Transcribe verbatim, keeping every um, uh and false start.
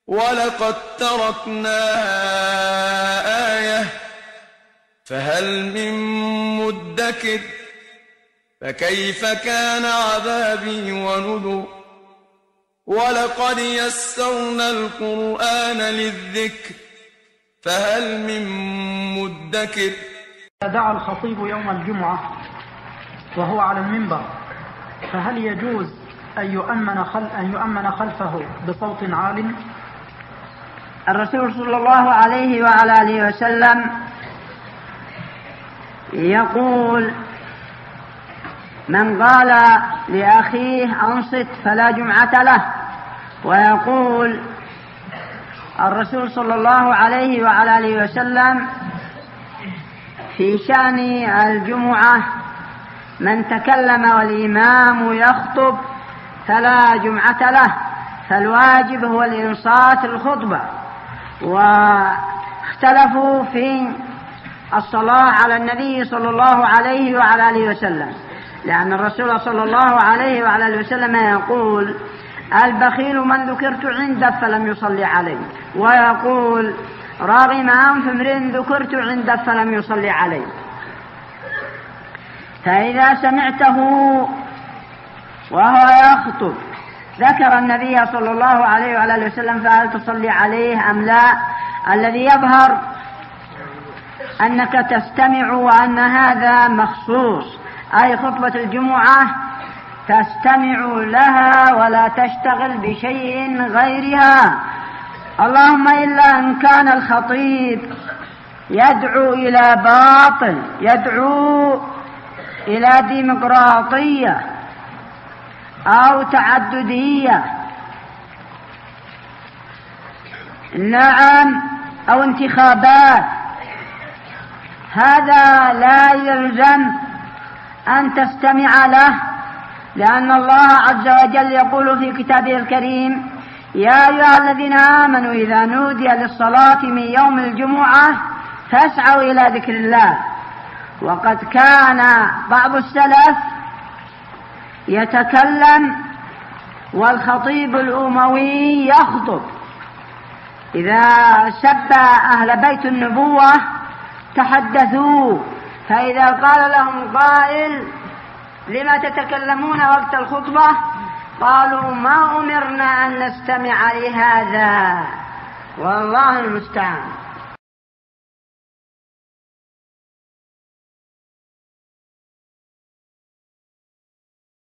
ولقد تركناها آية فهل من مدكر فكيف كان عذابي ونذر ولقد يسرنا القرآن للذكر فهل من مدكر. دعا الخطيب يوم الجمعة وهو على المنبر، فهل يجوز أن يؤمن, خل... أن يؤمن خلفه بصوت عال؟ الرسول صلى الله عليه وعلى آله وسلم يقول: من قال لأخيه أنصت فلا جمعة له. ويقول الرسول صلى الله عليه وعلى آله وسلم في شأن الجمعة: من تكلم والإمام يخطب فلا جمعة له، فالواجب هو الإنصات الخطبة. واختلفوا في الصلاة على النبي صلى الله عليه وعلى آله وسلم، لأن الرسول صلى الله عليه وعلى آله وسلم يقول: البخيل من ذكرت عنده فلم يصلي عليه. ويقول: راغم أنف امرئ ذكرت عنده فلم يصلي عليه. فإذا سمعته وهو يخطب ذكر النبي صلى الله عليه وعلى آله وسلم فهل تصلي عليه أم لا؟ الذي يظهر أنك تستمع وأن هذا مخصوص، أي خطبة الجمعة تستمع لها ولا تشتغل بشيء غيرها، اللهم إلا أن كان الخطيب يدعو إلى باطل، يدعو إلى ديمقراطية أو تعددية، نعم، أو انتخابات، هذا لا يلزم أن تستمع له، لأن الله عز وجل يقول في كتابه الكريم: يا أيها الذين آمنوا إذا نودي للصلاة من يوم الجمعة فاسعوا إلى ذكر الله. وقد كان بعض السلف يتكلم والخطيب الأموي يخطب، إذا سب أهل بيت النبوة تحدثوا، فإذا قال لهم قائل: لما تتكلمون وقت الخطبة؟ قالوا: ما أمرنا أن نستمع لهذا، والله المستعان.